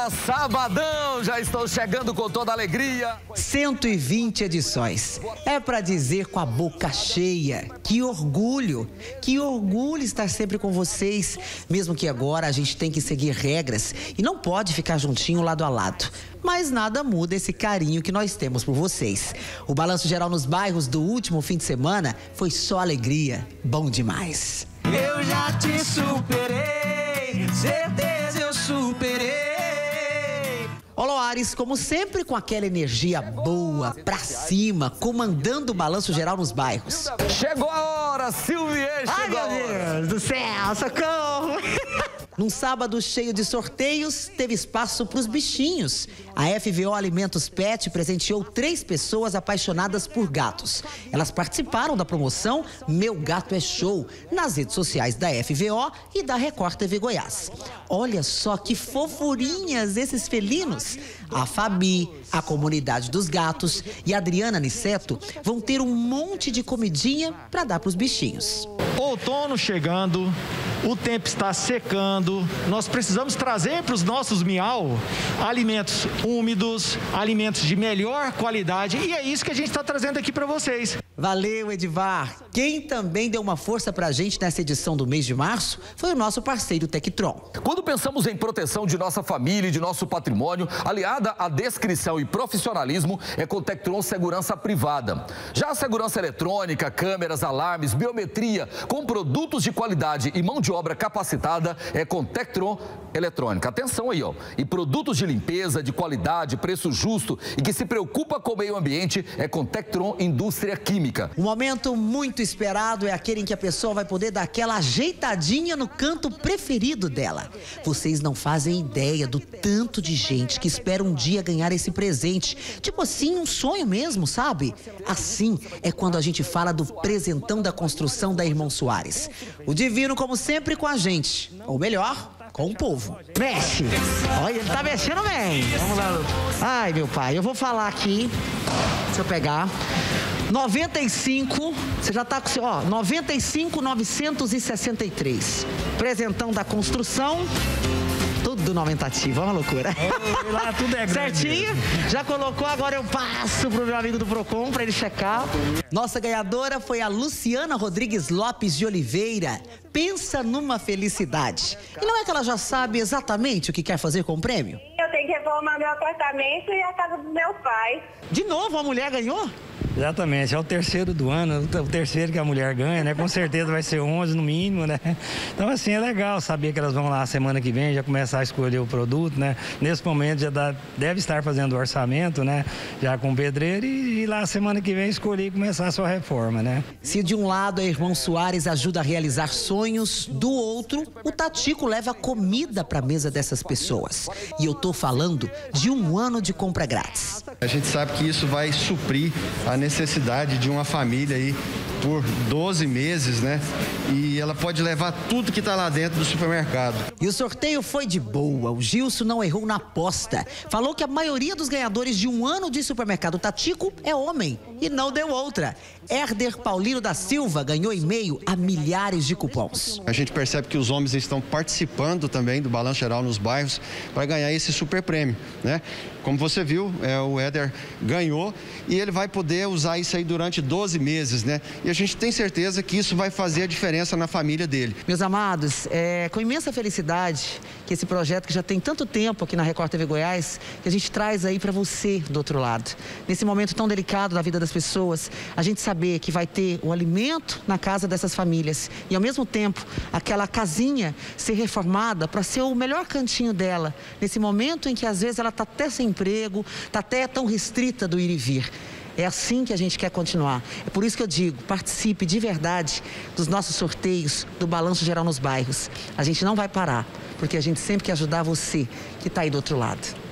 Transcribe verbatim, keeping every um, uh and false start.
Olá, sabadão, já estou chegando com toda a alegria. cento e vinte edições. É para dizer com a boca cheia. Que orgulho, que orgulho estar sempre com vocês. Mesmo que agora a gente tem que seguir regras e não pode ficar juntinho lado a lado. Mas nada muda esse carinho que nós temos por vocês. O balanço geral nos bairros do último fim de semana foi só alegria. Bom demais. Eu já te superei, certeza eu superei. Olá, Ares, como sempre, com aquela energia boa, pra cima, comandando o balanço geral nos bairros. Chegou a hora, Silvia, Ai, chegou a meu hora. Deus do céu, socorro! Num sábado cheio de sorteios, teve espaço para os bichinhos. A F V O Alimentos Pet presenteou três pessoas apaixonadas por gatos. Elas participaram da promoção Meu Gato é Show, nas redes sociais da F V O e da Record T V Goiás. Olha só que fofurinhas esses felinos. A Fabi, a Comunidade dos Gatos e a Adriana Niceto vão ter um monte de comidinha para dar para os bichinhos. Outono chegando, o tempo está secando, nós precisamos trazer para os nossos miau alimentos úmidos, alimentos de melhor qualidade, e é isso que a gente está trazendo aqui para vocês. Valeu, Edivar. Quem também deu uma força pra gente nessa edição do mês de março foi o nosso parceiro Tectron. Quando pensamos em proteção de nossa família e de nosso patrimônio, aliada à descrição e profissionalismo, é com Tectron Segurança Privada. Já a segurança eletrônica, câmeras, alarmes, biometria, com produtos de qualidade e mão de obra capacitada, é com Tectron Eletrônica. Atenção aí, ó. E produtos de limpeza, de qualidade, preço justo e que se preocupa com o meio ambiente, é com Tectron Indústria Química. Um momento muito esperado é aquele em que a pessoa vai poder dar aquela ajeitadinha no canto preferido dela. Vocês não fazem ideia do tanto de gente que espera um dia ganhar esse presente. Tipo assim, um sonho mesmo, sabe? Assim é quando a gente fala do presentão da construção da Irmão Soares. O divino, como sempre, com a gente. Ou melhor, com o povo. Mexe! Olha, ele tá mexendo bem. Vamos lá, Lu. Ai, meu pai, eu vou falar aqui. Deixa eu pegar. noventa e cinco, você já tá com, ó, noventa e cinco, novecentos e sessenta e três. Presentão da construção. Tudo no aumentativo, é uma loucura. Oh, lá tudo é grande. Certinho? Já colocou, agora eu passo pro meu amigo do Procon para ele checar. Nossa ganhadora foi a Luciana Rodrigues Lopes de Oliveira. Pensa numa felicidade. E não é que ela já sabe exatamente o que quer fazer com o prêmio? Eu tenho que reformar meu apartamento e a casa do meu pai. De novo, a mulher ganhou? Exatamente, é o terceiro do ano, o terceiro que a mulher ganha, né? Com certeza vai ser onze no mínimo, né? Então, assim, é legal saber que elas vão lá semana que vem, já começar a escolher o produto, né? Nesse momento já dá, deve estar fazendo o orçamento, né? Já com o pedreiro e, e lá semana que vem escolher e começar a sua reforma, né? Se de um lado a Irmão Soares ajuda a realizar sonhos, do outro, o Tatico leva comida para a mesa dessas pessoas. E eu tô falando de um ano de compra grátis. A gente sabe que isso vai suprir a necessidade de uma família aí por doze meses, né? E ela pode levar tudo que está lá dentro do supermercado. E o sorteio foi de boa. O Gilson não errou na aposta. Falou que a maioria dos ganhadores de um ano de supermercado Tatico é homem. E não deu outra. Herder Paulino da Silva ganhou em meio a milhares de cupons. A gente percebe que os homens estão participando também do balanço geral nos bairros para ganhar esse super prêmio, né? Como você viu, é, o Herder ganhou e ele vai poder usar isso aí durante doze meses, né? E a gente tem certeza que isso vai fazer a diferença na família dele. Meus amados, é com imensa felicidade que esse projeto que já tem tanto tempo aqui na Record T V Goiás, que a gente traz aí para você do outro lado. Nesse momento tão delicado da vida das pessoas, a gente saber que vai ter o alimento na casa dessas famílias e ao mesmo tempo aquela casinha ser reformada para ser o melhor cantinho dela, nesse momento em que às vezes ela está até sem emprego, está até tão restrita do ir e vir. É assim que a gente quer continuar. É por isso que eu digo, participe de verdade dos nossos sorteios, do Balanço Geral nos bairros. A gente não vai parar, porque a gente sempre quer ajudar você que está aí do outro lado.